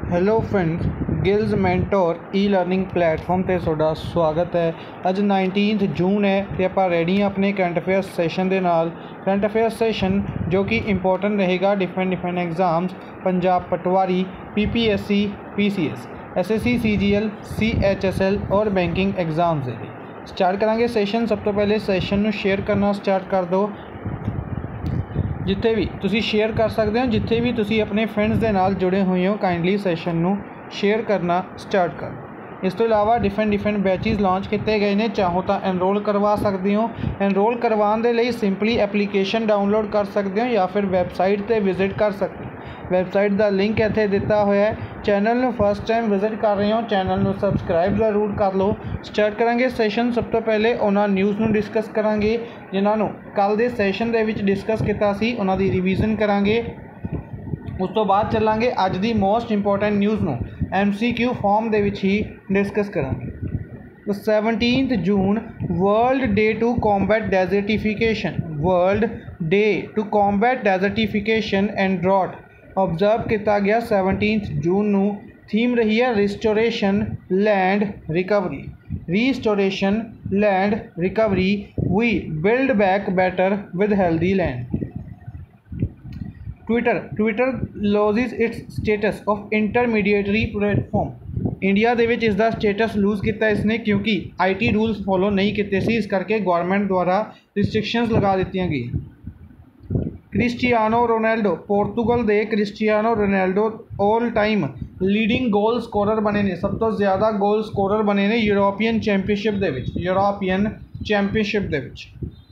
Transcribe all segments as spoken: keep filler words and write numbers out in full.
Hello friends, Gills mentor e learning platform ਤੇ ਤੁਹਾਡਾ ਸਵਾਗਤ ਹੈ। ਅੱਜ नाइनटीन जून है ਤੇ ਆਪਾਂ ਰੈਡੀ ਹਾਂ ਆਪਣੇ ਕਰੰਟ ਅਫੇਅਰਸ ਸੈਸ਼ਨ ਦੇ ਨਾਲ। ਕਰੰਟ ਅਫੇਅਰਸ ਸੈਸ਼ਨ ਜੋ ਕਿ ਇੰਪੋਰਟੈਂਟ ਰਹੇਗਾ different different exams, Punjab Patwari, PPSC, PCS, SSC, CGL, CHSL और बैंकिंग एग्जाम्स ਦੇ ਲਈ स्टार्ट करांगे सैशन। सब तो पहले सैशन ਨੂੰ शेयर करना स्टार्ट कर दो। जिथे भी तुसी शेयर कर सकते हो, जिथे भी तुसी अपने फ्रेंड्स के नाल जुड़े हुए हो, काइंडली सैशन नू शेयर करना स्टार्ट कर। इस तो इलावा डिफरेंट डिफरेंट बैचेस लॉन्च किए गए हैं। चाहो तो एनरोल करवा सकते हो। एनरोल करवाने के लिए सिंपली एप्लीकेशन डाउनलोड कर सकते हो या फिर वैबसाइट पर विजिट कर सकते हो। वैबसाइट का लिंक इत्थे दिता हुआ है। चैनल में फर्स्ट टाइम विजिट कर रहे हो, चैनल में सबसक्राइब जरूर कर लो। स्टार्ट करांगे सैशन। सब तो पहले उन्होंने न्यूज़ में डिस्कस करांगे जिन्होंने कल के सैशन के डिस्कस किया सी, उन्हों की रिवीजन करांगे। उस तो बाद चलांगे अज की मोस्ट इंपोर्टेंट न्यूज़ में एम सी क्यू फॉर्म के ही डिस्कस करांगे। Seventeenth June world day to combat desertification world day to combat desertification and drought observe किया गया। सैवनटीनथ जून नू थीम रही है restoration land recovery. Restoration land recovery we build back better with healthy land. Twitter Twitter loses its status of intermediary platform. India दे विच इसका status loose किया इसने क्योंकि आई टी रूल्स फॉलो नहीं किए सी, इस करके गवर्नमेंट द्वारा रिस्ट्रिक्शंस लगा दी गई। क्रिस्टियानो रोनाल्डो पोर्तुगल के Cristiano Ronaldo all time leading goal scorer बने ने, सब तो ज़्यादा गोल स्कोरर बने ने यूरोपियन चैंपीयनशिप दे विच यूरोपियन चैंपीयनशिप दे विच।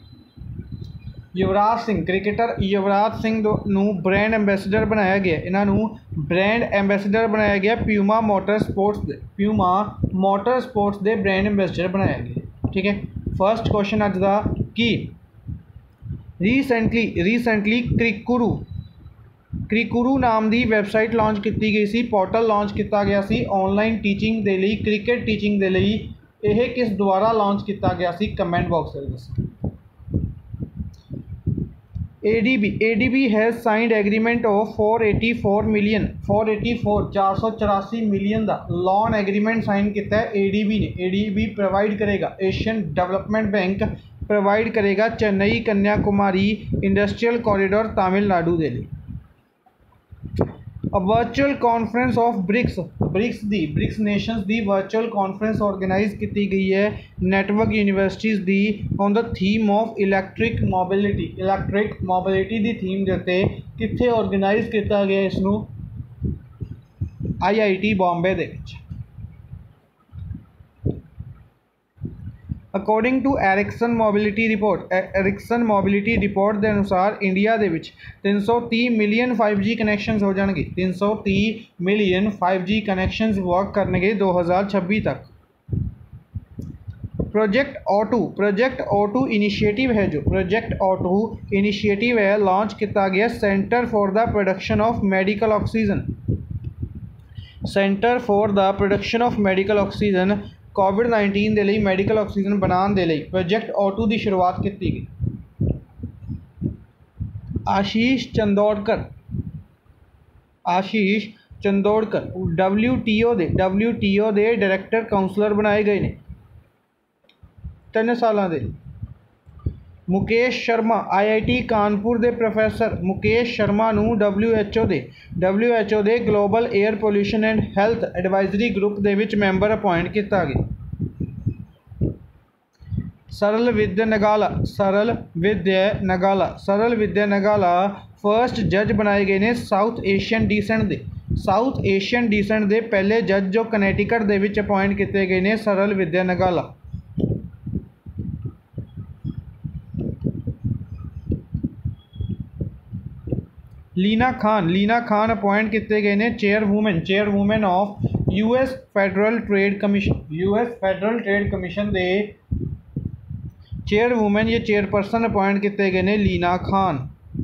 युवराज सिंह क्रिकेटर युवराज सिंह नू ब्रांड एंबेसडर बनाया गया। इन्हों ब्रांड एंबेसडर बनाया गया प्यूमा मोटर स्पोर्ट्स दे प्यूमा मोटर स्पोर्ट्स दे ब्रांड एंबेसडर बनाया गया। ठीक है, फर्स्ट क्वेश्चन अज दा की रीसेंटली रीसेंटली क्रिकुरू क्रिकुरू नाम की वैबसाइट लॉन्च की गई सी, पोर्टल लॉन्च किया गया सी ऑनलाइन टीचिंग के लिए, क्रिकेट टीचिंग के लिए। यह किस द्वारा लॉन्च किया गया सी, कमेंट बॉक्स में दसो। A D B A D B has signed agreement of four eighty four million four eighty four चार सौ चौरासी मिलियन का लोन एग्रीमेंट साइन किया है ए डी बी ने। ए डी बी प्रोवाइड करेगा एशियन डेवलपमेंट बैंक प्रोवाइड करेगा Chennai Kanyakumari industrial corridor Tamil Nadu के लिए। A virtual conference of BRICS BRICS दी ब्रिक्स नेशंस दी वर्चुअल कॉन्फ्रेंस ऑर्गेनाइज की गई है नैटवर्क यूनिवर्सिटीज़ दी on the theme of electric mobility. Electric mobility की थीम के उत्ते कित्थे ऑर्गेनाइज किया गया इसनू, आई आई टी बॉम्बे दे विच। According to Ericsson mobility report Ericsson mobility report के अनुसार इंडिया के विच तीन सौ तीस मिलियन फाइव जी कनैक्शन हो जाएंगे। तीन सौ तीस million five G connection work करने दो हज़ार छब्बीस तक। Project O two project O two initiative है जो प्रोजेक्ट ओ टू इनिशिएटिव है लॉन्च किया गया centre for the production of medical oxygen. Centre for the production of medical oxygen covid nineteen के लिए मेडिकल ऑक्सीजन बनाने के लिए प्रोजेक्ट ओ टू की शुरुआत की गई। Ashish Chandorkar Ashish Chandorkar W T O दे डब्ल्यू टी ओ दे डायरैक्टर काउंसलर बनाए गए हैं तीन सालों के। Mukesh Sharma I I T Kanpur के प्रोफैसर मुकेश शर्मा नू डब्ल्यू एच ओ दे डब्ल्यू एच ओ दे global air pollution and health advisory group दे विच मैंबर अपॉइंट किया गया। सरल विद्या नगाला सरल विद्या नगाला सरल विद्या नगाला फर्स्ट जज बनाए गए ने साउथ एशियन डिसेंट दे साउथ एशियन डिसेंट दे पहले जज जो कनेटिकट दे विच अपॉइंट किए गए ने सरल विद्या नगाला। लीना खान लीना खान अपॉइंट किए गए हैं chairwoman chairwoman of U S federal trade commission U S federal trade commission के चेयरवूमैन या चेयरपर्सन अपॉइंट किए गए हैं लीना खान।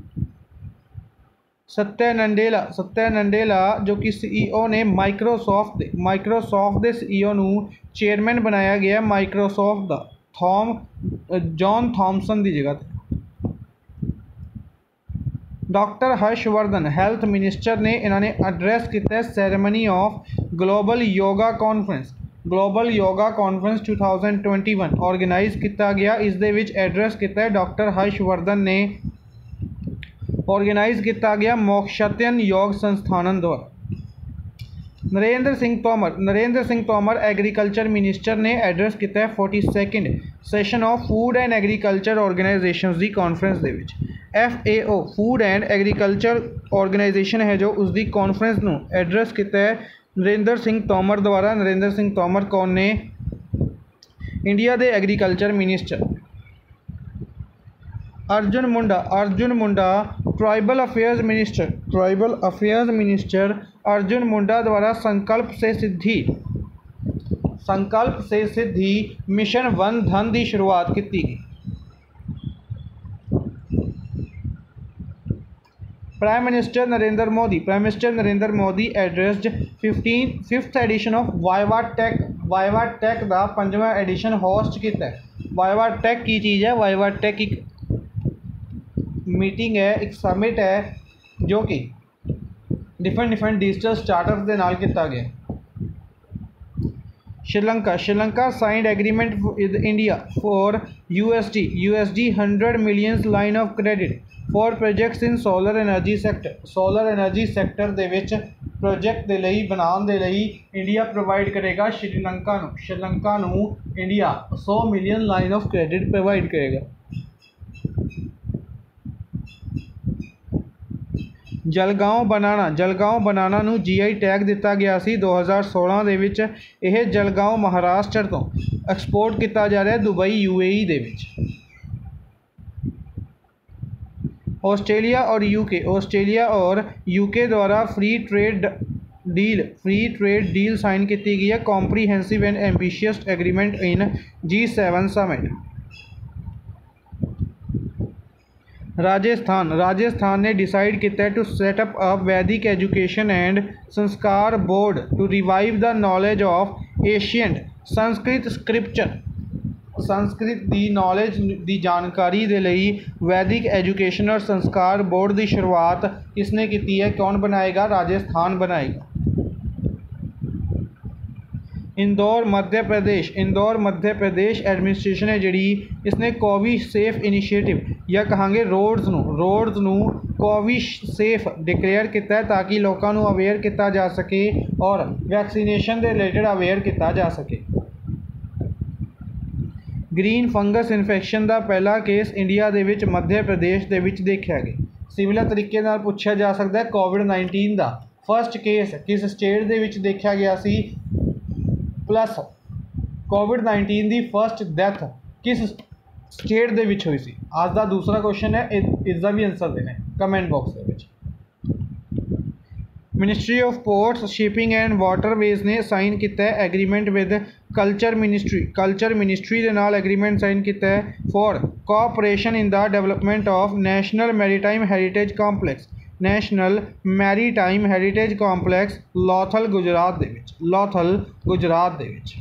सत्या नंडेला सत्या नंडेला जो कि सी ई ओ ने माइक्रोसॉफ्ट दे माइक्रोसॉफ्ट के सी ई ओ नू चेयरमैन बनाया गया माइक्रोसॉफ्ट का थॉम जॉन थॉमसन की जगह। डॉक्टर हर्षवर्धन हैल्थ मिनिस्टर ने इन्होंने एड्रैस किया ceremony of global yoga conference global yoga conference two thousand twenty one organise किया गया। इस दे विच एड्रैस किया डॉक्टर हर्षवर्धन ने ऑर्गेनाइज किया गया मोक्षत्यन योग संस्थान द्वारा। नरेंद्र सिंह तोमर नरेंद्र सिंह तोमर एग्रीकल्चर मिनिस्टर ने एड्रैस किया forty second session of food and agriculture organisations दी कॉन्फ्रेंस दे विच F A O food and agriculture organisation है जो उसकी कॉन्फ्रेंस नूं एड्रैस किया नरेंद्र सिंह तोमर द्वारा। नरेंद्र सिंह तोमर कौन ने? इंडिया के agriculture minister. Arjun Munda Arjun Munda tribal affairs minister tribal affairs minister Arjun Munda द्वारा संकल्प से सिद्धि संकल्प से सिद्धि मिशन वन धन की शुरुआत की गई। Prime minister Narendra Modi prime minister Narendra Modi addressed fifteen fifth edition of viva tech viva tech का पंजवां एडिशन होस्ट किया। वाइवा टेक की चीज़ है? वाइवा टेक एक मीटिंग है, एक समिट है जो कि डिफरेंट डिफरेंट डिजिटल स्टार्टअप के नाल किया गया। Sri Lanka Sri Lanka signed agreement with India for USD USD hundred millions line of credit for projects in solar energy sector solar energy sector दे विच प्रोजेक्ट दे लई बनाने दे लई इंडिया प्रोवाइड करेगा श्रीलंका नूं श्रीलंका नूं इंडिया सौ million line of credit provide करेगा। जलगांव बनाना जलगांव बनाना नूं जी आई टैग दिता गया सी दो हज़ार सोलह दे विच। यह जलगांव महाराष्ट्र तो एक्सपोर्ट किया जा रहा है दुबई यू ए ई दे विच। ऑस्ट्रेलिया और यूके ऑस्ट्रेलिया और यूके द्वारा free trade deal free trade deal sign की गई है। Comprehensive and ambitious agreement in G seven summit. Rajasthan Rajasthan ने डिसाइड किया to set up a Vedic education and sanskar board to revive the knowledge of ancient Sanskrit scripture Sanskrit की knowledge की जानकारी के लिए वैदिक एजुकेशन और संस्कार बोर्ड की शुरुआत किसने की है? कौन बनाएगा? राजस्थान बनाएगा। इंदौर मध्य प्रदेश इंदौर मध्य प्रदेश एडमिनिस्ट्रेशन है जी इसने कोवी सेफ इनिशिएटिव या कहांगे रोड्स नू रोड्स नू कोवी सेफ डिक्लेयर किया ताकि लोगों को अवेयर किया जा सके और वैक्सीनेशन के रिलेटेड अवेयर किया जा सके। ग्रीन फंगस इन्फेक्शन का पहला केस इंडिया दे विच मध्य प्रदेश दे विच देखा गया। सिमिलर तरीके नाल पूछा जा सकता है कोविड नाइनटीन का फर्स्ट केस किस स्टेट दे विच देखा गया सी प्लस कोविड नाइनटीन की फर्स्ट डेथ किस स्टेट दे विच हुई सी। आज का दूसरा क्वेश्चन है, इसका भी आंसर देना है कमेंट बॉक्स दे विच। Ministry of ports shipping and waterways ने साइन किया agreement with culture ministry culture ministry के नाल एग्रीमेंट साइन किया for cooperation in the development of national maritime heritage complex national maritime heritage complex Lothal Gujarat दे विच लौथल गुजरात दे विच।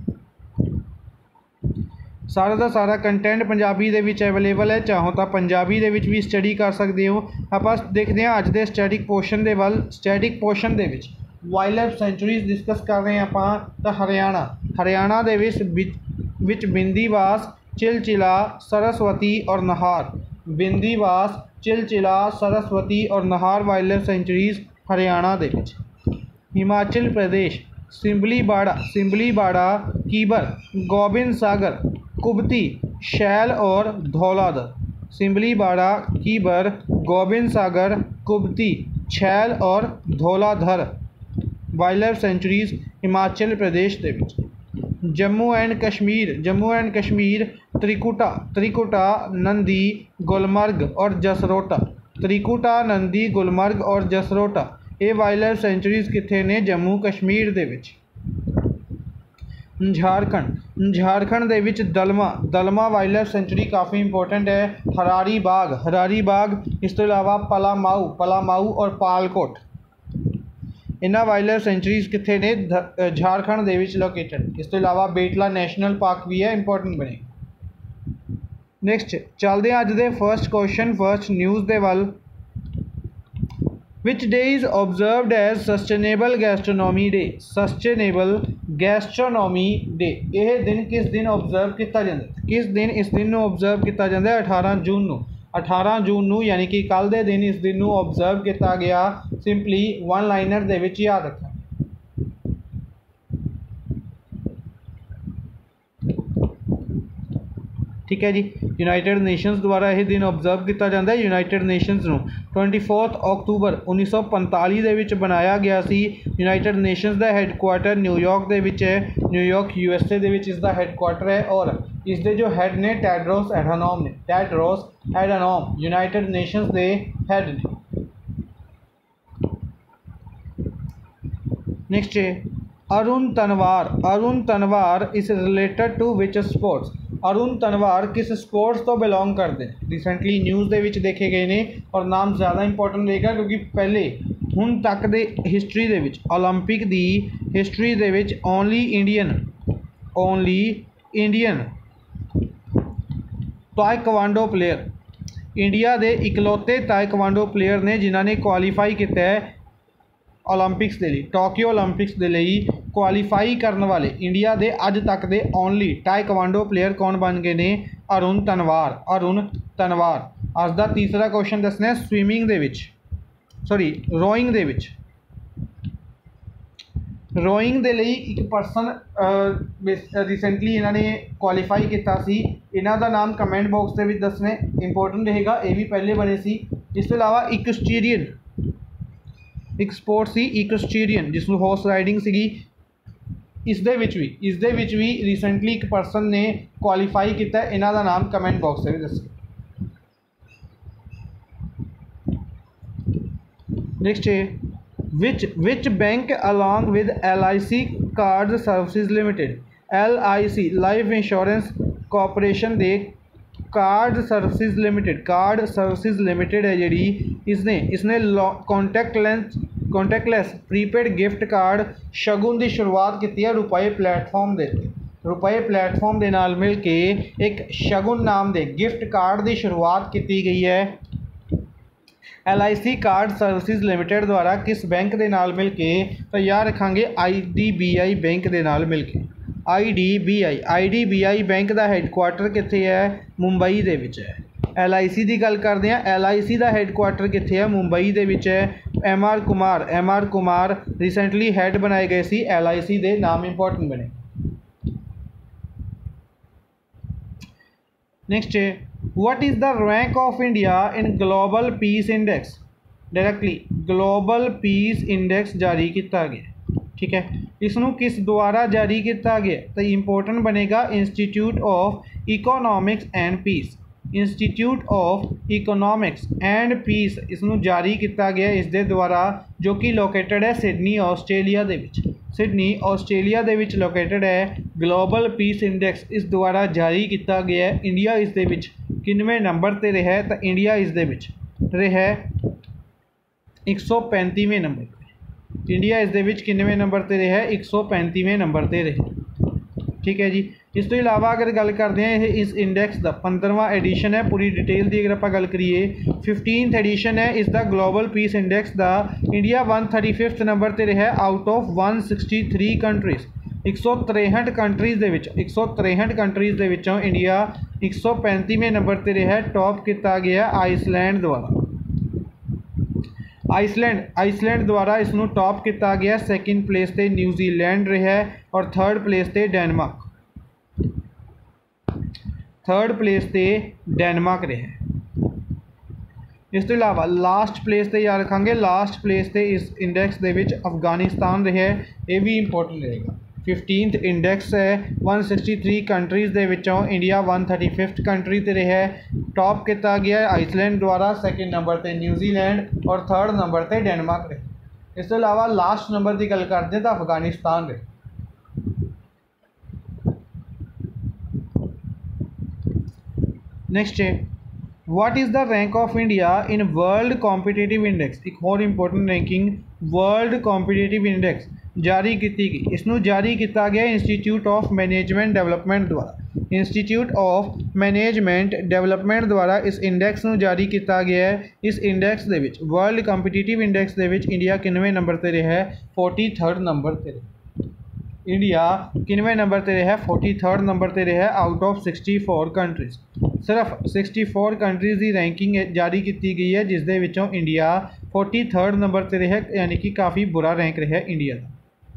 सारा का सारा कंटेंट पंजाबी दे विच अवेलेबल है, चाहो तो पंजाबी दे विच भी स्टडी कर सकते हो। आप देखते हैं अज के स्टैटिक पोर्शन के वल स्टैटिक पोर्शन के विच वाइल्ड लाइफ सेंचुरीज डिस्कस कर रहे हैं आप। तो हरियाणा हरियाणा दे विच विच बिंदीवास चिलचिला सरस्वती और नहार बिंदीवास चिलचिला सरस्वती और Nahar wild life sanctuaries Haryana दे विच। हिमाचल प्रदेश सिंबलीबाड़ा सिंबलीबाड़ा कीबर गोबिंद सागर कुबती शैल और धौलाधर सिंबलीबाड़ा कीबर गोबिंद सागर कुबती छैल और Dhauladhar wild life sanctuaries Himachal Pradesh दे विच। जम्मू एंड कश्मीर जम्मू एंड कश्मीर त्रिकुटा त्रिकुटा नंदी गुलमर्ग और जसरोटा त्रिकुटा नंदी गुलमर्ग और जसरोटा ये वाइल्ड लाइफ सेंचुरीज कितने ने? जम्मू कश्मीर दे विच। झारखंड झारखंड दे विच Dalma Dalma wild life sanctuary काफ़ी इंपॉर्टेंट है। हरारी बाग हरारी बाग इस तो इलावा पलामाऊ पलामाऊ और पालकोट इन्होंने वाइल्ड लाइफ सेंचुरीज कितने ने? झारखंड दे विच लोकेटेड। इस तो इलावा बेटला नैशनल पार्क भी है, इंपॉर्टेंट बने। नैक्सट चलते हैं अज दे फर्स्ट क्वेश्चन फर्स्ट न्यूज़ दे वल। Which day is observed as sustainable gastronomy day. Sustainable gastronomy day, यह दिन किस दिन ऑब्जर्व किया जाता है? किस दिन इस दिन ऑब्जर्व किया जाता है? अठारह जून नू। अठारह जून नू यानी कि कल के दिन इस दिन ऑब्जर्व किया गया। सिंपली वन लाइनर दे विच याद रखना। ठीक है जी, यूनाइटेड नेशंस द्वारा यह दिन ऑब्जर्व किया जाता है। यूनाइटेड नेशंस नू ट्वेंटी फोर्थ अक्तूबर उन्नीस सौ पंताली दे विच बनाया गया सी। यूनाइटेड नेशंस का हैडकुआटर न्यूयॉर्क दे विच है। न्यूयॉर्क यूएसए दे विच इसका हैडकुआटर है और इसके जो हैड ने टेड्रोस एडानोम ने। टेड्रोस एडानोम यूनाइटेड नेशंस के हैड ने। नेक्स्ट है Arun Tanwar. Arun Tanwar is related to which sports. Arun Tanwar किस स्पोर्ट्स तो बिलोंग करते हैं? रिसेंटली न्यूज़ दे विच देखे गए ने और नाम ज़्यादा इंपॉर्टेंट रहेगा क्योंकि पहले हुण तक दे हिस्टरी दे विच ओलंपिक दी हिस्टरी दे विच only Indian only Indian taekwondo player, India के इकलौते ताइक्वांडो प्लेयर ने जिन्हों ने क्वालीफाई किया है ओलंपिक्स के लिए। टोक्यो ओलंपिक्स के लिए क्वालीफाई करने वाले इंडिया के अज तक के ओनली ताइक्वांडो प्लेयर कौन बन गए ने? अरुण तनवार। अरुण तनवार। अज का तीसरा क्वेश्चन दसना स्विमिंग दे विच सॉरी रोइंग दे विच रोइंग दे लिए एक परसन रिसेंटली इन्होंने क्वालीफाई किया सी। इन्हों का नाम कमेंट बॉक्स के दसने इंपॉर्टेंट रहेगा। ये भी पहले बने सी। इस तो इलावा इक्वेस्ट्रियन एक स्पोर्ट सी इक्वेस्ट्रियन जिसमें हॉर्स राइडिंग सी। इस दे विच भी इस दे विच भी रिसेंटली एक परसन ने क्वालीफाई किया। इन्हों का नाम कमेंट बॉक्स से भी दसो। नेक्स्ट है which which bank along with L I C card services limited. L I C life insurance corporation दे card services limited card services limited है जी। इसने इसने contact lens contactless prepaid gift card Shagun की शुरुआत की है रुपए प्लेटफॉर्म दे रुपए प्लेटफॉर्म के नाल मिल के एक शगुन नाम के गिफ्ट कार्ड की शुरुआत की गई है। L I C card services limited द्वारा किस बैंक के नाल मिल के? तो याद रखांगे I D B I bank के नाल मिल के। I D B I I D B I bank का हैडकुआटर कित्थे है? मुंबई दे विच है। एल आई सी की गल करते हैं। एल आई सी का हैडकुआटर कित्थे है? मुंबई दे विच है। M R Kumar M R Kumar recently head बनाए गए सी एल आई सी के। नाम इंपॉर्टेंट बने। नेक्स्ट है what is the rank of India in global peace index. Directly global peace index जारी किया गया। ठीक है, इसनों किस द्वारा जारी किया गया? तो इंपॉर्टेंट बनेगा institute of economics and peace. Institute of economics and peace इसनों जारी किया गया इस दे द्वारा जो कि लोकेटेड है सिडनी ऑस्ट्रेलिया दे विच। सिडनी ऑस्ट्रेलिया दे विच लोकेटेड है। ग्लोबल पीस इंडेक्स इस द्वारा जारी किया गया है। इंडिया इस दे विच किनवें नंबर पर रहा है? तो इंडिया इस दे विच रहा एक सौ पैंतीवें नंबर पर। इंडिया इस दे विच किनवें नंबर पर रहा है? एक सौ पैंतीवें नंबर पर रहा। ठीक है जी। इस तो इलावा अगर गल करते हैं इस इंडेक्स का पंद्रहवां एडिशन है। पूरी डिटेल की अगर आप गल करिए फिफ्टीनथ एडिशन है इसका ग्लोबल पीस इंडेक्स का। India one thirty fifth number पर रहा out of one sixty three countries. एक सौ तिरसठ कंट्रीज़ दे विच एक सौ तिरसठ कंट्रीज़ दे विचों इंडिया एक सौ पैंतीवें नंबर पर रहा। टॉप किया गया आइसलैंड द्वारा। आइसलैंड आइसलैंड द्वारा इसनों टॉप किया गया। सैकेंड प्लेस पर न्यूजीलैंड रहा और थर्ड प्लेस पर डेनमार्क थर्ड प्लेस पे डेनमार्क रहा। इस तो इलावा लास्ट प्लेस पे याद रखांगे लास्ट प्लेस पे इस इंडेक्स दे विच अफगानिस्तान रहा। ये भी इंपॉर्टेंट रहेगा। फिफ्टीनथ इंडेक्स है वन सिक्सटी थ्री कंट्रीज़ दे विचों India one thirty fifth country ते रहा। टॉप किया गया आइसलैंड द्वारा। सैकेंड नंबर पर न्यूजीलैंड और थर्ड नंबर पर डेनमार्क रहा। इस तो इलावा लास्ट नंबर की गल करते हैं तो अफगानिस्तान रहा। नेक्स्ट है what is the rank of India in world competitive index. एक और important ranking world competitive index जारी की गई, इसनू जारी किया गया इंस्टीट्यूट ऑफ मैनेजमेंट डेवलपमेंट द्वारा। इंस्टीट्यूट ऑफ मैनेजमेंट डेवलपमेंट द्वारा इस इंडैक्स नू जारी किया गया है। इस इंडैक्स दे विच वर्ल्ड कंपीटीटिव इंडैक्स दे विच इंडिया किनवें नंबर ते रहा है? फोर्टी थर्ड नंबर ते। इंडिया किनवें नंबर ते रहा है? फोर्टी थर्ड नंबर ते रहा है out of sixty four countries. सिर्फ सिक्सटी फोर कंट्रीज की रैंकिंग जारी की गई है, जिस दे विचों इंडिया फोर्टी थर्ड नंबर ते रहा, यानी कि काफ़ी बुरा रैंक रहा इंडिया का।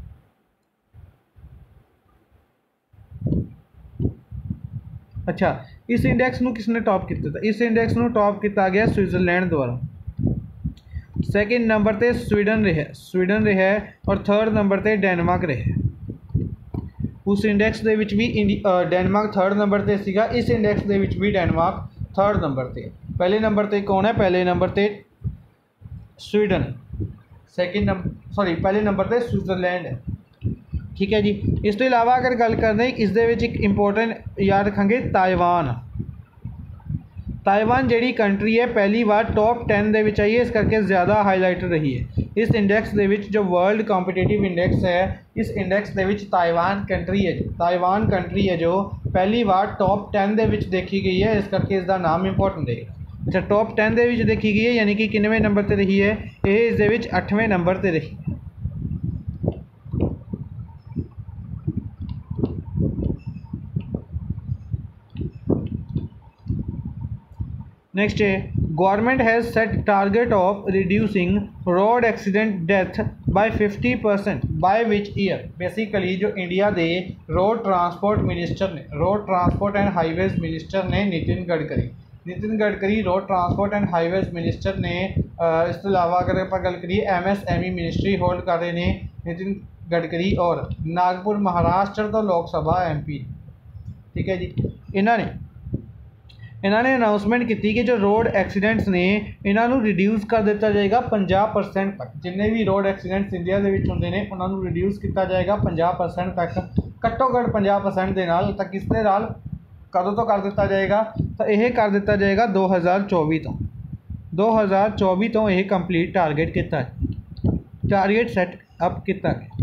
अच्छा, इस इंडैक्स नू किसने टॉप किया था? इस इंडैक्स नू टॉप किया गया स्विट्जरलैंड द्वारा। सैकेंड नंबर ते स्वीडन रहा स्वीडन रहा और थर्ड नंबर ते डेनमार्क रहा। उस इंडैक्स दे विच भी डेनमार्क थर्ड नंबर ते सीगा, इस इंडैक्स दे विच भी डेनमार्क थर्ड नंबर ते। पहले नंबर ते कौन है? पहले नंबर ते स्वीडन, सैकेंड नंबर सॉरी पहले नंबर ते स्विट्जरलैंड है। ठीक है जी। इस तो इलावा अगर गल करते हैं इस दे विच एक इंपोर्टेंट याद रखेंगे ताइवान। ताइवान जी कंट्री है पहली बार टॉप टेन दे विच आई है, इस करके ज़्यादा हाईलाइटेड रही है इस इंडैक्स दे विच। जो वर्ल्ड कॉम्पिटिटिव इंडैक्स है, इस इंडैक्स दे विच ताइवान कंट्री है ताइवान कंट्री है जो पहली बार टॉप टेन दे विच देखी गई है, इस करके इसका नाम इंपोर्टेंट है। अच्छा, टॉप टेन दे विच देखी गई है यानी कि किनवें नंबर पर रही है? ये इस दे विच अठवें नंबर पर रही है। नेक्स्ट है government has set target of reducing road accident death by fifty percent by which year. Basically जो इंडिया के रोड ट्रांसपोर्ट मिनिस्टर ने road transport and highways minister ने Nitin Gadkari Nitin Gadkari road transport and highways minister ने इस तो इलावा अगर आप गल करिए M S M E ministry hold कर रहे हैं नितिन गडकरी और नागपुर महाराष्ट्र तो लोक सभा एम पी। ठीक है जी। इन्होंने इन्होंने अनाउंसमेंट की कि जो रोड एक्सीडेंट्स ने इन्हों रिड्यूस कर दिता जाएगा पचास परसेंट तक। जिन्हें भी रोड एक्सीडेंट्स इंडिया के होंगे ने उन्होंने रिड्यूस किया जाएगा पचास परसेंट तक, घट्टो घट्ट पचास परसेंट के नाल। तो किस दे नाल कदों तो कर दिता जाएगा? तो यह कर दिता जाएगा दो हज़ार चौबी तो दो हज़ार चौबी तो यह कंप्लीट टारगेट किया टारगेट सैट अप किया गया।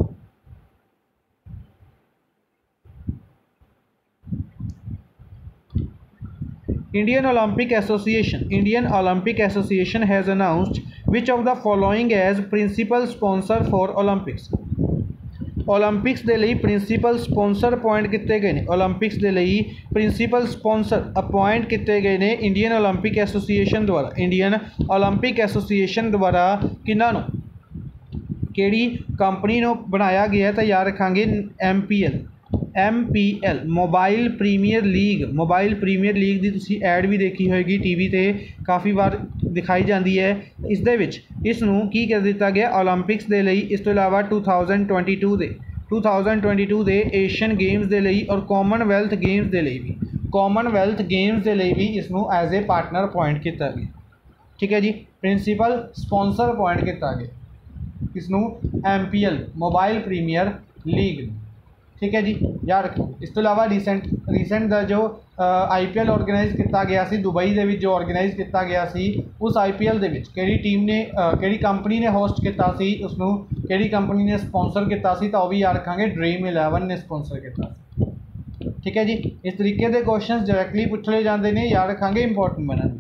Indian Olympic Association Indian Olympic Association has announced which of the following as principal sponsor for Olympics। Olympics के लिए प्रिंसीपल स्पॉन्सर अपॉइंट किए गए हैं ओलंपिक्स के लिए प्रिंसीपल स्पॉन्सर अपॉइंट किए गए हैं इंडियन ओलंपिक एसोसीएशन द्वारा। इंडियन ओलंपिक एसोसीएशन द्वारा किन्हों केड़ी कंपनी को बनाया गया है? तो याद रखांगे M P L M P L mobile premier league mobile premier league की तुसी ऐड भी देखी होगी टीवी ते काफ़ी बार दिखाई जाती है। इस दे विच इसनूं की कर दिता गया ओलंपिक्स के लिए, इस तो इलावा टू थाउजेंड ट्वेंटी टू के टू थाउजेंड ट्वेंटी टू के एशियन गेम्स के लिए और कॉमनवैल्थ गेम्स के लिए भी कॉमनवैल्थ गेम्स के लिए भी इसनूं एज ए पार्टनर अपॉइंट किया गया। ठीक है जी। प्रिंसीपल स्पॉन्सर अपॉइंट किया गया इसनूं M P L mobile premier league. ठीक है जी, याद रखो। इस तो इलावा रिसेंट रिसेंट का जो आई पी एल ऑर्गेनाइज किया गया सी दुबई के जो ऑर्गेनाइज किया गया सी, उस आई पी एल के किहड़ी टीम ने किहड़ी कंपनी ने होस्ट किया सी, उसनूं किहड़ी कंपनी ने स्पॉन्सर किया सी, तो वह भी याद रखांगे ड्रीम इलेवन ने स्पॉन्सर किया। ठीक है जी। इस तरीके के क्वेश्चन डायरैक्टली पूछे जाते हैं, याद रखांगे इंपॉर्टेंट बनन।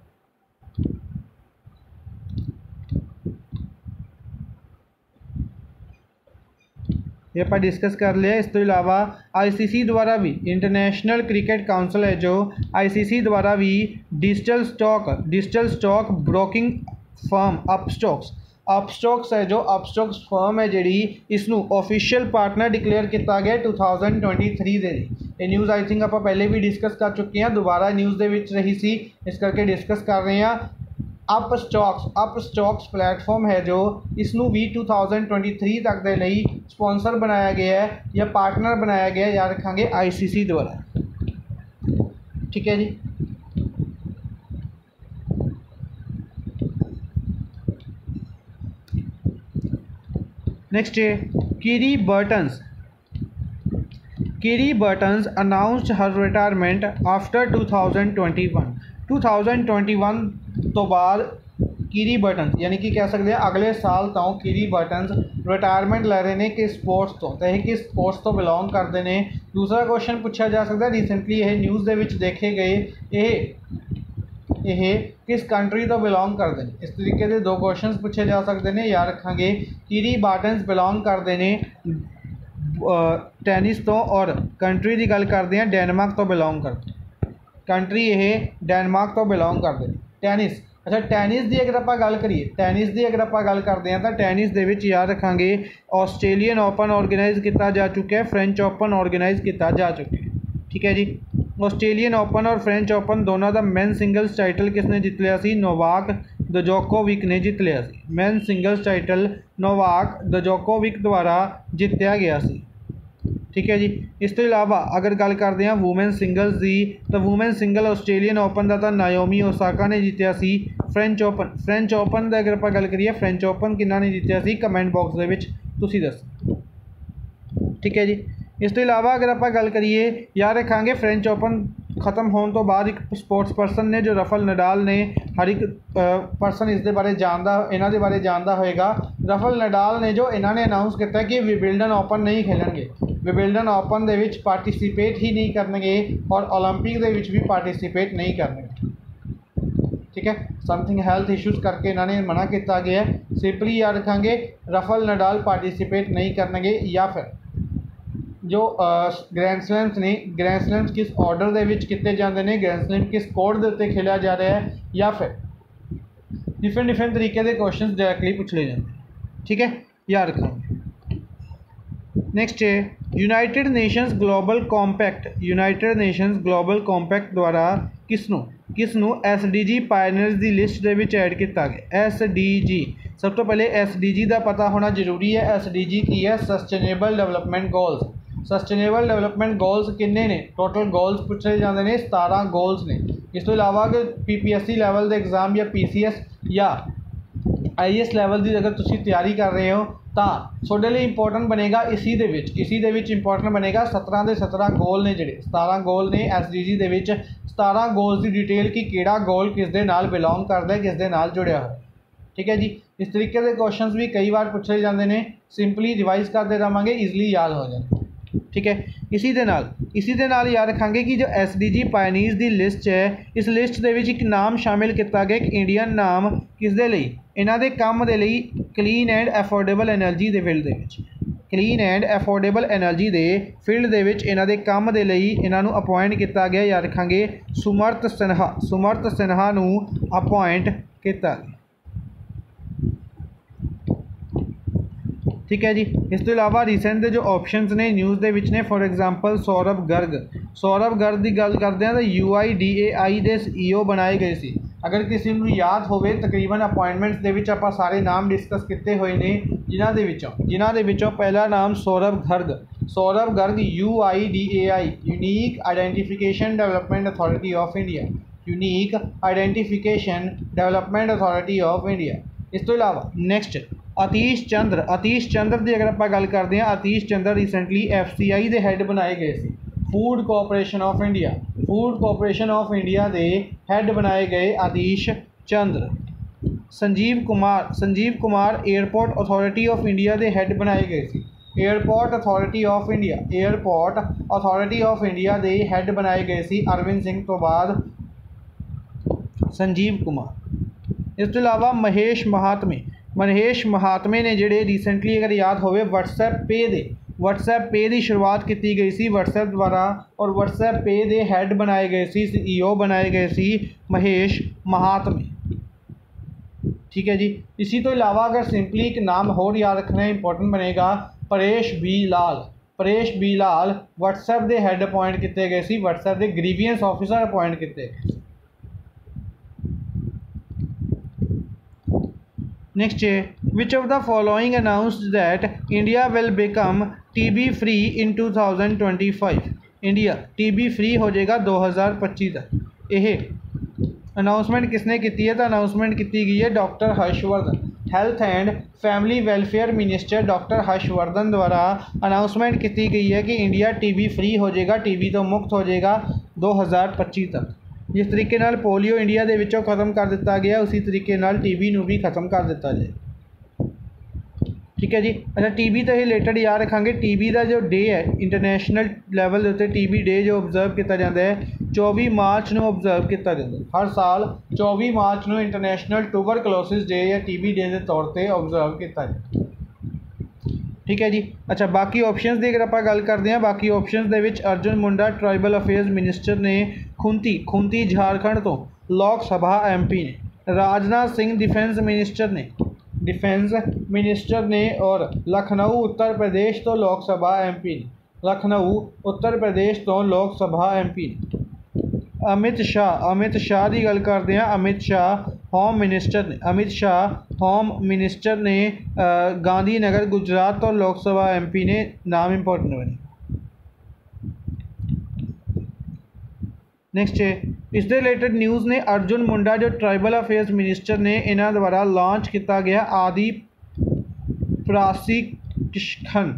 ये आप डिस्कस कर लिया। इस तो इलावा आई सी सी द्वारा भी इंटरनेशनल क्रिकेट काउंसिल है जो आई सी सी द्वारा भी digital stock digital stock broking firm Upstox Upstox है जो अपस्टॉक्स फर्म है जी इसनूं ऑफिशियल पार्टनर डिक्लेयर किया गया टू थाउजेंड ट्वेंटी थ्री के। ये न्यूज़ आई थिंक आप पहले भी डिस्कस कर चुके हैं, दोबारा न्यूज़ के विच रही सी, इस करके डिस्कस कर रहे हैं। Upstox Upstox platform है जो इसनूं भी टू थाउजेंड ट्वेंटी थ्री तक के लिए स्पॉन्सर बनाया गया है या पार्टनर बनाया गया है, याद रखांगे आई सी सी द्वारा। ठीक है जी। नेक्स्ट है Kiki Bertens Kiki Bertens announced her retirement after two thousand twenty one two thousand twenty one तो बाद ਕਿਰੀਬਰਟਨ यानी कि कह सकते हैं अगले साल तो किरीबर्टन रिटायरमेंट लै रहे हैं किस स्पोर्ट्स तो तो यह किस स्पोर्ट्स तो बिलोंग करते हैं। दूसरा क्वेश्चन पूछा जा सकता है रिसेंटली यह न्यूज़ दे विच देखे गए ये ये किस कंट्री तो बिलोंग करते हैं। इस तरीके से दो क्वेश्चन पूछे जा सकते हैं। याद रखांगे किरीबर्टन बिलोंग करते हैं टैनिस तो और कंट्री की गल करते हैं डेनमार्क तो बिलोंग करते हैं। कंट्री ये डेनमार्क तो बिलोंग करते हैं। टैनिस अच्छा टैनिस की अगर आप गल करिए टैनिस की अगर आप गल करते हैं तो टैनिस दे विच याद रखांगे ऑस्ट्रेलियन ओपन ऑर्गेनाइज किया जा चुका है, फ्रेंच ओपन ऑर्गेनाइज किया जा चुका है। ठीक है जी। ऑस्ट्रेलियन ओपन और फ्रेंच ओपन दोनों का मैन सिंगल्स टाइटल किसने जित लिया सी? नोवाक जोकोविक ने जित लिया सी। Man singles title Novak Djokovic द्वारा जितया गया सी। ठीक है जी। इस तो इलावा अगर गल करते हैं वूमेन सिंगल्स की तो वूमेन सिंगल ऑस्ट्रेलियन ओपन का तो नायोमी ओसाका ने जितया सी। फ्रेंच ओपन फ्रेंच ओपन की अगर आप गल करिए फ्रेंच ओपन किन्ना ने जितया सी कमेंट बॉक्स के विच तुसीं दसो। ठीक है जी। इस तो इलावा अगर आप गल करिए याद रखांगे फ्रेंच ओपन खत्म होने तो बाद एक स्पोर्ट्स परसन ने जो रफल नडाल ने हर एक परसन इस दे बारे जानता इन्हां दे बारे जानता होएगा। रफल नडाल ने जो इन्होंने अनाउंस किया कि विबिल्डन ओपन नहीं खेलेंगे, विबिल्डन ओपन दे विच पार्टिसिपेट ही नहीं करेंगे और ओलंपिक दे विच भी पार्टिसिपेट नहीं करेंगे। ठीक है। समथिंग हेल्थ इशूज़ करके इन्होंने मना किया गया है। सिंपली याद रखांगे रफल नडाल पार्टिसिपेट नहीं करेंगे या फिर जो ग्रैंड स्लैम्स ने ग्रैंड स्लैम्स किस ऑर्डर दे विच किए जाते हैं, ग्रैंड स्लैम किस कोड के उत्ते खेलिया जा रहा है या फिर डिफरेंट डिफरेंट तरीके के क्वेश्चन डायरैक्टली पूछ ले जाते हैं। ठीक है। याद रखेंगे। नेक्स्ट है United Nations global compact United Nations global compact द्वारा किसनों किसनों एस डी जी पायनियर्स की लिस्ट के विच ऐड किया गया। एस डी जी सब तो पहले एस डी जी का पता होना जरूरी है। एस डी जी की है? Sustainable development goals. Sustainable development goals किन्ने ने? टोटल गोल्स पूछे जाते हैं सतारह गोल्स ने। इस तो इलावा अगर P P S C level के एग्जाम या पी सी एस या आई एस लैवल की अगर तुम तैयारी कर रहे हो तो थोड़े लिए इंपॉर्टेंट बनेगा इसी दे विच इसी दे विच इंपॉर्टेंट बनेगा सत्रह के सत्रह गोल ने जिहड़े सतारह गोल ने एस डी जी दे विच सतारह गोल्स की डिटेल कि किहड़ा गोल किस दे नाल बिलोंग करता है, किस दे नाल जुड़िया हो। ठीक है जी। इस तरीके के क्वेश्चंस भी कई बार पूछे जाते हैं। सिंपली रिवाइज करते रहेंगे ईजिली याद हो जाए। ठीक है। इसी दे नाल इसी दे नाल याद रखांगे कि जो एस डी जी पायनीज़ की लिस्ट है इस लिस्ट के विच एक नाम शामिल किया गया, एक इंडियन नाम किस दे लई इन्हां दे काम दे लई क्लीन एंड अफोर्डेबल एनर्जी के फील्ड दे विच क्लीन एंड अफोर्डेबल एनर्जी के फील्ड दे विच इन्हां दे काम दे लई इन्हां नूं अपॉइंट किया गया। याद रखांगे सुमर्थ सिन्हा सुमर्थ सिन्हा नूं अपॉइंट किया गया। ठीक है जी। इस तो इलावा रिसेंट के जो ऑप्शंस ने न्यूज़ के विच ने फॉर एग्जांपल सौरभ गर्ग सौरभ गर्ग की गल करते हैं तो यू आई डी ए आई के ई ओ बनाए गए सी। अगर किसी को याद हो तकरीबन अपॉइंटमेंट्स के विच आपां सारे नाम डिस्कस किए हुए हैं जिन्हां दे विचों जिन्हां दे विचों पहला नाम Saurabh Garg Saurabh Garg U I D A I unique identification development authority of India unique identification development authority of India. इस तो इलावा नेक्स्ट आतीश चंद्र आतीश चंद्र की अगर आप गल करते हैं Atish Chandra recently F C I के हैड बनाए गए थे। Food corporation of India food corporation of India के हैड बनाए गए Atish Chandra. Sanjeev Kumar Sanjeev Kumar airport authority of India के हैड बनाए गए थे। Airport authority of India airport authority of India के हैड बनाए गए थे अरविंद सिंह तो बाद संजीव कुमार। इस तो इलावा महेश महात्मे महेश महात्मे ने जिहड़े रिसेंटली अगर याद होवे व्हाट्सएप पे दे व्हाट्सएप पे की शुरुआत की गई सी व्हाट्सएप द्वारा और व्हाट्सएप पे दे हैड बनाए गए सी ई ओ बनाए गए सी महेश महात्मे। ठीक है जी। इसी तो इलावा अगर सिंपली एक नाम होर याद रखना इंपॉर्टेंट बनेगा Paresh B Lal Paresh B Lal WhatsApp के हैड अपॉइंट किए गए सी व्हाट्सएप के ग्रीवियंस ऑफिसर अपॉइंट किए गए। नेक्स्ट है which of the following announced that India will become T B free in two thousand twenty five India T B free हो जाएगा दो हज़ार पच्ची तक। यह अनाउंसमेंट किसने की है? तो अनाउंसमेंट की गई है doctor Harshvardhan health and family welfare minister doctor Harshvardhan द्वारा अनाउंसमेंट की गई है कि इंडिया टी बी फ्री हो जाएगा टी बी तो मुक्त हो जाएगा दो हज़ार पच्ची तक। जिस तरीके नाल पोलियो इंडिया दे विचों खत्म कर दिता गया उसी तरीके नाल टीबी नूं भी खत्म कर दिता जाए। ठीक है जी। अच्छा टीबी तो रिलेटेड याद रखांगे टीबी का जो डे है इंटरनेशनल लैवल के उत्ते टीबी डे जो ऑबजर्व किया जाता है चौबी मार्च को ऑबजर्व किया जाता है। हर साल चौबी मार्च को इंटरनेशनल ट्यूबरकुलोसिस डे या टीबी डे के तौर पर ऑबजर्व किया जाता है। ठीक है जी। अच्छा बाकी ऑप्शनस की अगर आप गल करते हैं बाकी ऑप्शनस दे विच Arjun Munda tribal affairs minister ने, खुंती खुंती झारखंड तो लोक सभा एम पी ने, राजनाथ सिंह डिफेंस मिनिस्टर ने डिफेंस मिनिस्टर ने और लखनऊ उत्तर प्रदेश तो लोक सभा एम पी ने, लखनऊ उत्तर प्रदेश तो लोक सभा एम पी ने। अमित शाह अमित शाह की गल करते हैं अमित शाह होम मिनिस्टर ने, अमित शाह होम मिनिस्टर ने गांधीनगर गुजरात तो लोक सभा एम पी ने। नाम इंपॉर्टेंट बने। नेक्स्ट है इस रिलेटेड न्यूज़ ने अर्जुन मुंडा जो ट्राइबल अफेयर्स मिनिस्टर ने इन्हों द्वारा लॉन्च किया गया आदि प्रशिक्षण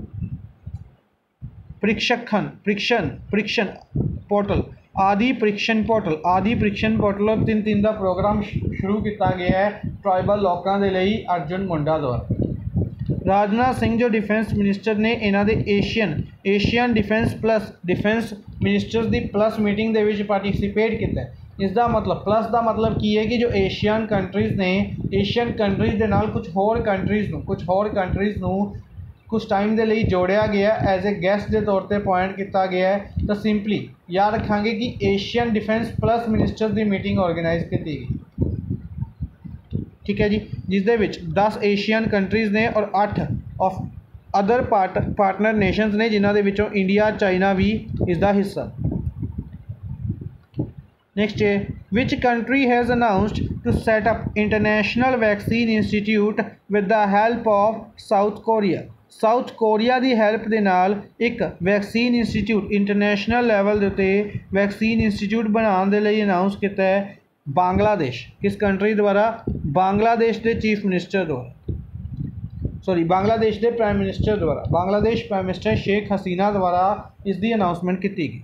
प्रशिक्षण प्रशिक्षण प्रशिक्षण पोर्टल आदि प्रशिक्षण पोर्टल आदि प्रशिक्षण पोर्टल और तीन तीन का प्रोग्राम शुरू किया गया है ट्राइबल लोगों के लिए अर्जुन मुंडा द्वारा। राजनाथ सिंह जो डिफेंस मिनिस्टर ने इन्हों के Asian Asian defence plus defence ministers की प्लस मीटिंग के पार्टिसिपेट किया। इसका मतलब प्लस का मतलब की है कि जो एशियन कंट्रीज़ ने एशियन कंट्रीज़ के नाल कुछ होर कंट्रीज़ नूं कुछ होर कंट्रीज़ नूं कुछ टाइम के लिए जोड़िया गया एज ए गैस्ट के तौर पर अपॉइंट किया गया है। तो सिंपली याद रखांगे कि एशियन डिफेंस प्लस मिनिस्टर्स की मीटिंग ऑर्गेनाइज की गई। ठीक है जी। जिसदे विच दस एशियन कंट्रीज़ ने और अठ of other part partner nations ने जिन्हों के विचों इंडिया चाइना भी इसका हिस्सा। नेक्स्ट है which country has announced to set up international vaccine institute with the help of South Korea. South Korea की हैल्प के नाल एक वैक्सीन इंस्टीट्यूट इंटरनेशनल लैवल के उत्ते वैक्सीन इंस्टीट्यूट बनाने के लिए अनाउंस किया है बांग्लादेश। किस कंट्री द्वारा? बांग्लादेश के चीफ मिनिस्टर द्वारा सॉरी बांग्लादेश के प्राइम मिनिस्टर द्वारा बांग्लादेश प्राइम मिनिस्टर शेख हसीना द्वारा इसकी अनाउंसमेंट की गई।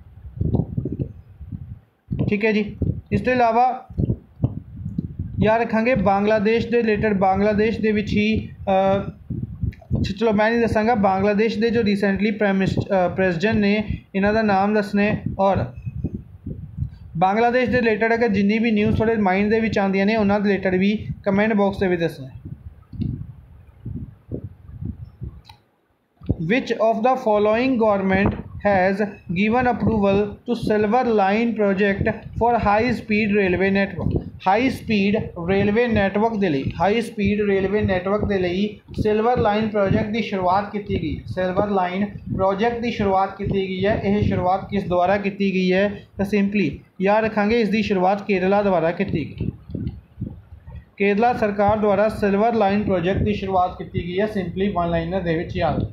ठीक है जी। इसके अलावा याद रखांगे बांग्लादेश के रिलेटेड बांग्लादेश के विच ही चलो मैं नहीं दसांगा बांग्लादेश के जो रिसेंटली प्राइम मिनिस्टर प्रेजिडेंट ने इन्हों का नाम दसने और बांग्लादेश के रिलेटेड अगर जिन्नी भी न्यूज़ थोड़े माइंड के विच आंदियां ने उन्होंने रिलेटेड भी कमेंट बॉक्स से भी दसना। Which of the following government has given approval to silver line project for high speed railway network. High speed railway network के लिए हाई स्पीड रेलवे नेटवर्क के लिए सिल्वर लाइन प्रोजेक्ट की शुरुआत की गई। सिल्वर लाइन प्रोजेक्ट की शुरुआत की गई है। यह शुरुआत किस द्वारा की गई है? तो सिंपली याद रखांगे इसकी शुरुआत केरला द्वारा की गई। केरला सरकार द्वारा सिल्वर लाइन प्रोजेक्ट की शुरुआत की गई है। सिंपली वन लाइनर दे विच याद।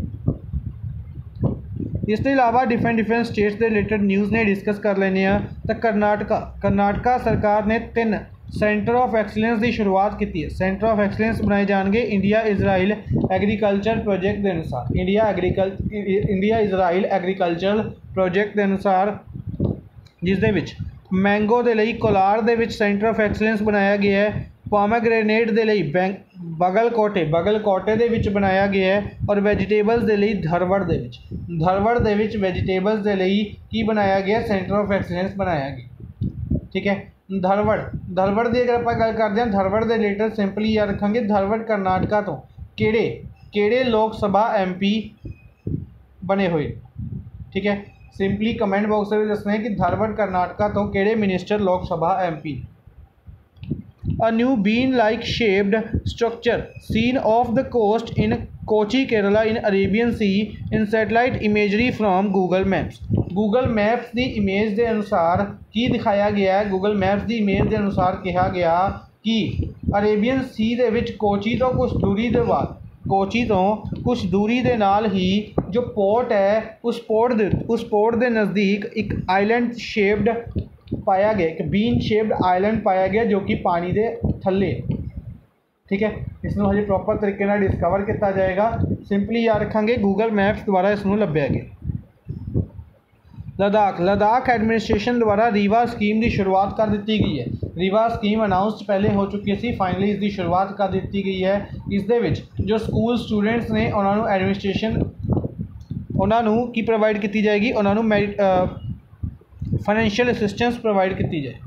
इसके अलावा डिफरेंट डिफरेंट स्टेट्स के रिलेटेड न्यूज़ ने डिस्कस कर लेने। तो कर्नाटका कर्नाटका सरकार ने तीन सेंटर ऑफ एक्सीलेंस की शुरुआत की है। सेंटर ऑफ एक्सीलेंस बनाए जाएंगे इंडिया इजराइल एग्रीकल्चर प्रोजेक्ट के अनुसार इंडिया एग्रीकल इंडिया इजराइल एग्रीकल्चर प्रोजेक्ट के अनुसार जिसदे विच मैंगो के लिए कोलार दे विच सेंटर ऑफ एक्सीलेंस बनाया गया है। पोमेग्रेनेट के लिए बैंक बगलकोटे बगलकोटे दे विच बनाया गया है और वैजिटेबल्स के लिए धरवड़ दे विच धरवड़ दे विच वैजिटेबल्स के लिए की बनाया गया सेंटर ऑफ एक्सीलेंस बनाया गया। ठीक है। धरवड़ धरवड़ की अगर आप गल करते हैं धरवड़ के रिलेटेड सिंपली याद रखेंगे धरवड़ कर्नाटका तो किहड़े किहड़े लोक सभा एम पी बने हुए। ठीक है। सिंपली कमेंट बॉक्स में दसना है कि धरवड़ कर्नाटका तो किहड़े minister Lok Sabha M P. A new bean-like shaped structure seen off the coast in Kochi, Kerala in Arabian Sea in satellite imagery from Google Maps. Google Maps की इमेज के अनुसार की दिखाया गया है Google Maps की इमेज के अनुसार कहा गया कि अरेबियन सी दे विच कोची तो कुछ दूरी के बाद कोची तो कुछ दूरी के नाल ही जो पोर्ट है उस पोर्ट दे उस पोर्ट के नज़दीक एक आइलैंड शेप्ड पाया गया एक बीन शेप्ड आइलैंड पाया गया जो कि पानी के थले। ठीक है। इसनों हजे प्रॉपर तरीके नाल डिस्कवर किया जाएगा। सिंपली याद रखांगे गूगल मैप्स द्वारा इसनों लभ्या गया। लद्दाख लद्दाख एडमिनिस्ट्रेशन द्वारा रीवा स्कीम की शुरुआत कर दी गई है। रीवा स्कीम अनाउंसड पहले हो चुकी सी, फाइनली इसकी शुरुआत कर दी गई है। इस दे विच जो स्कूल स्टूडेंट्स ने उन्होंने एडमिनिस्ट्रेशन उन्होंने की प्रोवाइड की जाएगी, उन्होंने मैरिट फाइनैंशियल असिस्टेंस प्रोवाइड की जाएगी।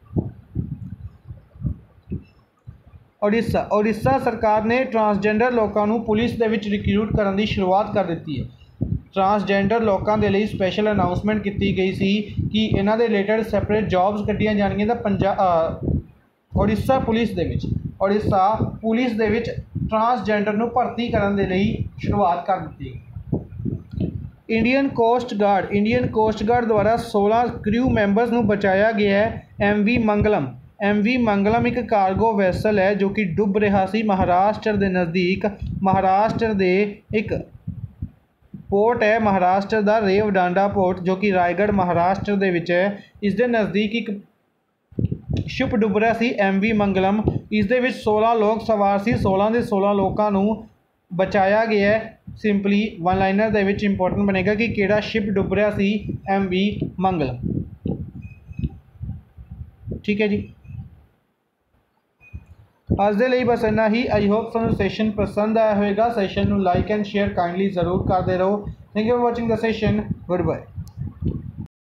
ओडिशा ओडिशा सरकार ने ट्रांसजेंडर लोगों को पुलिस दे विच रिक्रूट करने की शुरुआत कर दी है। ट्रांसजेंडर लोगों के लिए स्पैशल अनाउंसमेंट की गई सी कि इन्हां दे रिलेटेड सैपरेट जॉब्स कट्टियां जाणगियां तां पंजाब ओडिशा पुलिस दे विच ओडिशा पुलिस दे विच ट्रांसजेंडर नूं भर्ती करने के लिए शुरुआत कर दी गई। Indian coast guard Indian coast guard द्वारा सोलह क्रू मैंबर्स नूं बचाया गया है। M V Mangalam M V Mangalam एक कार्गो वैसल है जो कि डुब रहा सी महाराष्ट्र के नज़दीक। महाराष्ट्र के एक पोर्ट है, महाराष्ट्र का रेवडांडा पोर्ट जो कि रायगढ़ महाराष्ट्र दे विच है। इस दे नज़दीक एक शिप डुब रहा सी एम वी मंगलम। इस दे विच सोलह लोग सवार सी, सोलह के सोलह लोगों को बचाया गया है। सिंपली वन लाइनर दे विच इंपोर्टेंट बनेगा कि केड़ा शिप डुब रहा सी एम वी मंगलम। ठीक है जी, अज दे लई बस इन्ना ही। आई होप तुहानूं सैशन पसंद आया होगा। सैशन नूं लाइक एंड शेयर काइंडली जरूर करते रहो। Thank you for watching the session. Good bye.